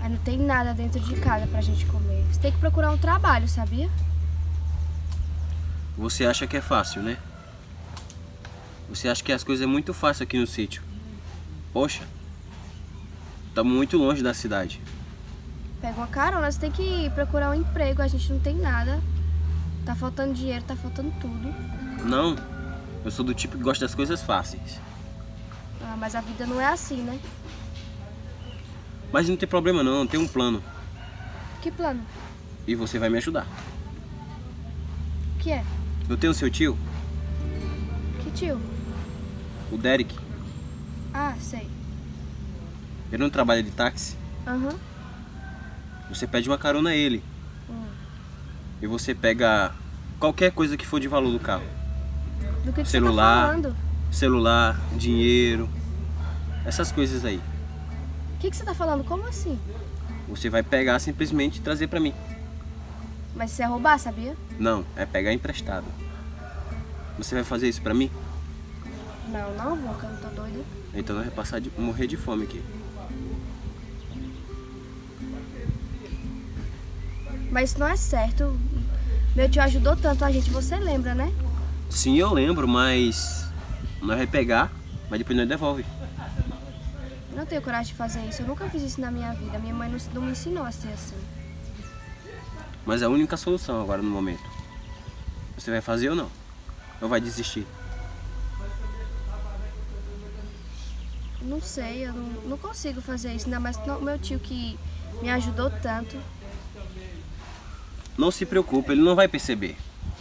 Mas não tem nada dentro de casa pra gente comer. Você tem que procurar um trabalho, sabia? Você acha que é fácil, né? Você acha que as coisas é muito fácil aqui no sítio. Poxa, estamos muito longe da cidade. Pega uma carona, você tem que procurar um emprego. A gente não tem nada. Tá faltando dinheiro, tá faltando tudo. Não, eu sou do tipo que gosta das coisas fáceis. Ah, mas a vida não é assim, né? Mas não tem problema não, tem um plano. Que plano? E você vai me ajudar. O que é? Eu tenho seu tio, Que tio? o Derek. Ah, sei. Ele não trabalha de táxi. Aham. Você pede uma carona a ele. E você pega qualquer coisa que for de valor do carro. Do que Celular. você tá falando? Celular, dinheiro, essas coisas aí. O que você tá falando? Como assim? Você vai pegar simplesmente e trazer pra mim. Mas isso é roubar, sabia? Não, é pegar emprestado. Você vai fazer isso pra mim? Não, não vou, que eu não tô doida. Então nós vamos morrer de fome aqui. Mas isso não é certo. Meu tio ajudou tanto a gente, você lembra, né? Sim, eu lembro, mas nós vai pegar, mas depois nós devolve. Eu não tenho coragem de fazer isso. Eu nunca fiz isso na minha vida. Minha mãe não me ensinou a ser assim. Mas é a única solução agora no momento. Você vai fazer ou não? Ou vai desistir? Não sei, eu não consigo fazer isso. Ainda mais que o meu tio que me ajudou tanto. Não se preocupe, ele não vai perceber.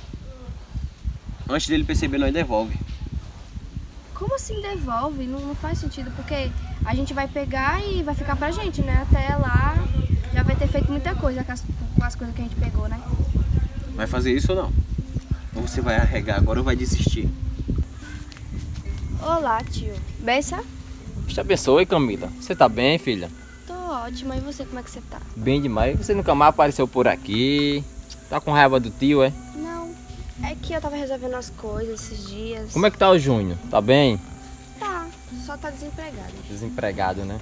Antes dele perceber, nós devolve. Como assim devolve? Não faz sentido, porque a gente vai pegar e vai ficar pra gente, né? Até lá já vai ter feito muita coisa com as coisas que a gente pegou, né? Vai fazer isso ou não? Ou você vai arregar agora ou vai desistir? Olá, tio. Benção? Deus te abençoe, Camila. Você tá bem, filha? Tô ótima. E você, como é que você tá? Bem demais. Você nunca mais apareceu por aqui. Tá com raiva do tio, é? Não, é que eu tava resolvendo as coisas esses dias. Como é que tá o Júnior? Tá bem? Tá, só tá desempregado. Desempregado, né?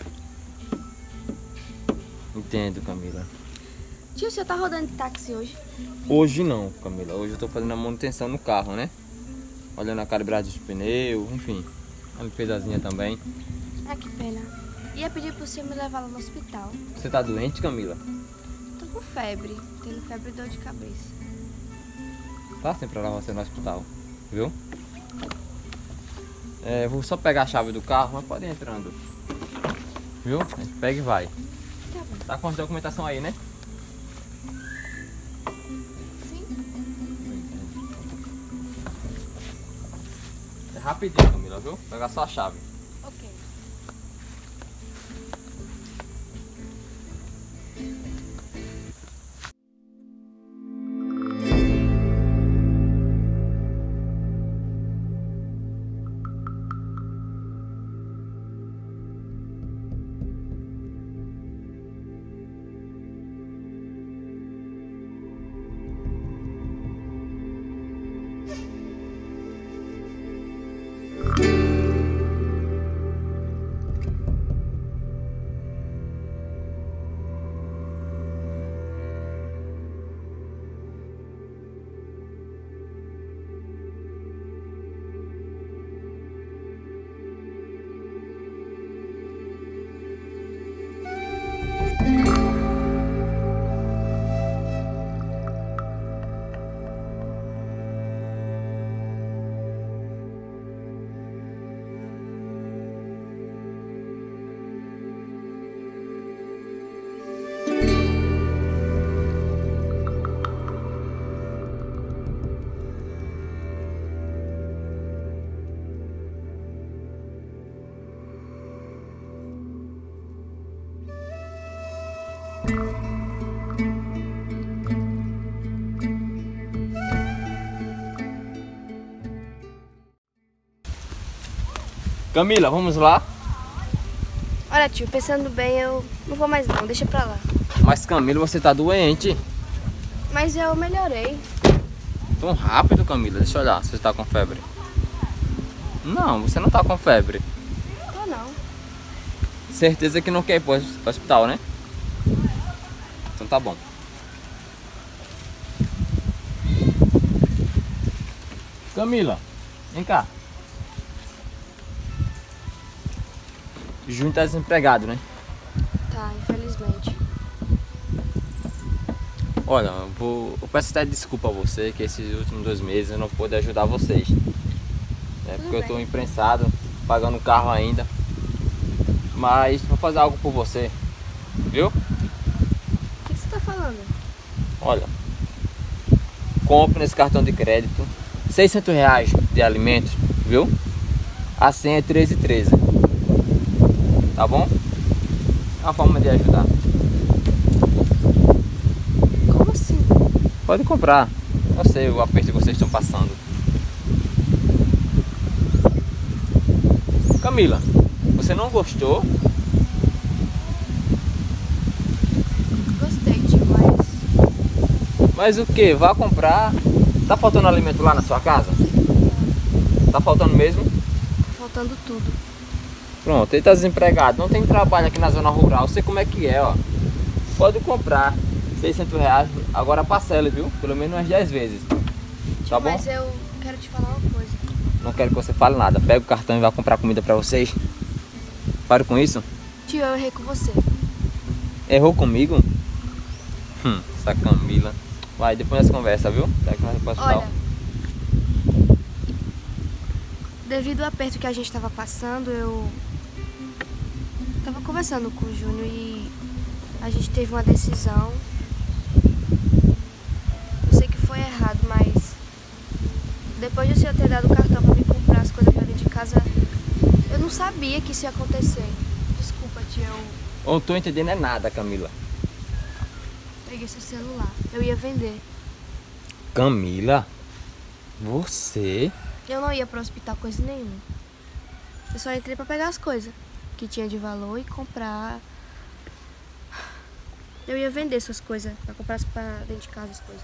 Entendo, Camila. Tio, você tá rodando de táxi hoje? Hoje não, Camila. Hoje eu tô fazendo a manutenção no carro, né? Olhando a calibragem dos pneus, enfim. A limpezazinha também. Ah, que pena. Ia pedir pro senhor me levar lá no hospital. Você tá doente, Camila? Tô com febre. Tenho febre e dor de cabeça. Passem pra levar você no hospital, viu? Vou só pegar a chave do carro, mas pode ir entrando. Viu? A gente pega e vai. Tá bom. Tá com a documentação aí, né? Sim. É rapidinho, Camila, viu? Pegar só a chave. Ok. Camila, vamos lá? Olha, tio, pensando bem, eu não vou mais não. Deixa pra lá. Mas Camila, você tá doente. Mas eu melhorei. Tão rápido, Camila. Deixa eu olhar se você tá com febre. Não, você não tá com febre. Tô não. Certeza que não quer ir pro hospital, né? Então tá bom. Camila, vem cá. Júnior tá desempregado, né? Tá, infelizmente. Olha, eu peço até desculpa a você que esses últimos 2 meses eu não pude ajudar vocês. Porque eu tô imprensado, pagando o carro ainda. Mas vou fazer algo por você, viu? O que você tá falando? Olha, compre nesse cartão de crédito R$600 de alimentos, viu? A senha é 1313. Tá bom? É uma forma de ajudar. Como assim? Pode comprar. Eu sei o aperto que vocês estão passando. Camila, você não gostou? Gostei, tio, Mas o que? Vá comprar. Tá faltando alimento lá na sua casa? Tá faltando mesmo? faltando tudo. Pronto, ele tá desempregado, não tem trabalho aqui na zona rural, sei como é que é, ó. Pode comprar R$600, agora parcela, viu? Pelo menos umas 10 vezes. Tá bom? Mas eu quero te falar uma coisa. Não quero que você fale nada. Pega o cartão e vai comprar comida pra vocês. Pare com isso. Tio, eu errei com você. Errou comigo? Essa Camila. Vai, depois nós conversa, viu? Olha, devido ao aperto que a gente tava passando, eu tava conversando com o Júnior e a gente teve uma decisão. Eu sei que foi errado, mas depois de o senhor ter dado o cartão pra vir comprar as coisas pra dentro de casa, eu não sabia que isso ia acontecer. Desculpa, tio, eu Eu não tô entendendo é nada, Camila. peguei seu celular. Eu ia vender. Camila? Você? Eu não ia pro hospital coisa nenhuma. Eu só entrei pra pegar as coisas que tinha de valor e comprar. Eu ia vender suas coisas, pra comprar pra dentro de casa as coisas.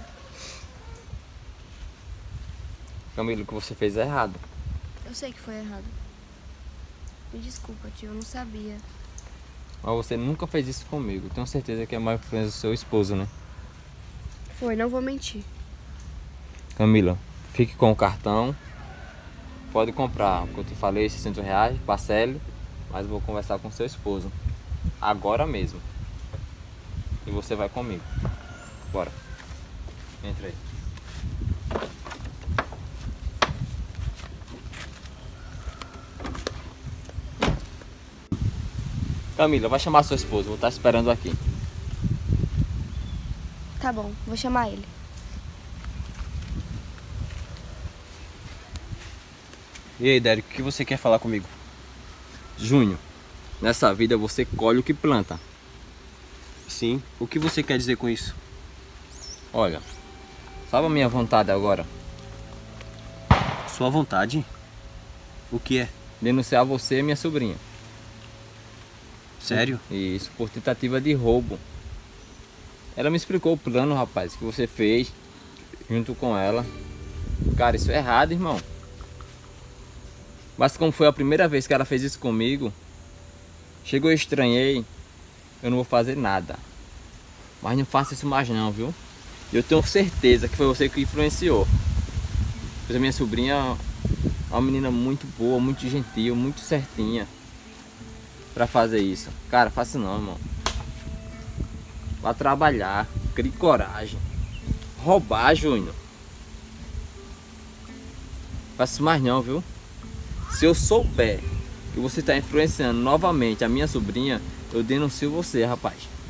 Camila, o que você fez é errado. Eu sei que foi errado. Me desculpa, tio, eu não sabia. Mas você nunca fez isso comigo. Tenho certeza que é mais influência do seu esposo, né? Foi, não vou mentir. Camila, fique com o cartão. Pode comprar, como eu te falei, R$600, parcele. Mas vou conversar com seu esposo. Agora mesmo. E você vai comigo. Bora. Entra aí. Camila, vai chamar seu esposo. Vou estar esperando aqui. Tá bom, vou chamar ele. E aí, Derek, o que você quer falar comigo? Júnior, nessa vida você colhe o que planta. Sim, o que você quer dizer com isso? Olha, sabe a minha vontade agora? Sua vontade? O que é? Denunciar você e minha sobrinha. Sério? Isso, por tentativa de roubo. Ela me explicou o plano, rapaz, que você fez junto com ela. Cara, isso é errado, irmão. Mas como foi a primeira vez que ela fez isso comigo, chegou, eu estranhei, eu não vou fazer nada. Mas não faça isso mais não, viu? Eu tenho certeza que foi você que influenciou. Pois a minha sobrinha é uma menina muito boa, muito gentil, muito certinha pra fazer isso. Cara, faça não, irmão. Vá trabalhar, crie coragem. Roubar, Júnior. Faça mais não, viu? Se eu souber que você está influenciando novamente a minha sobrinha, eu denuncio você, rapaz.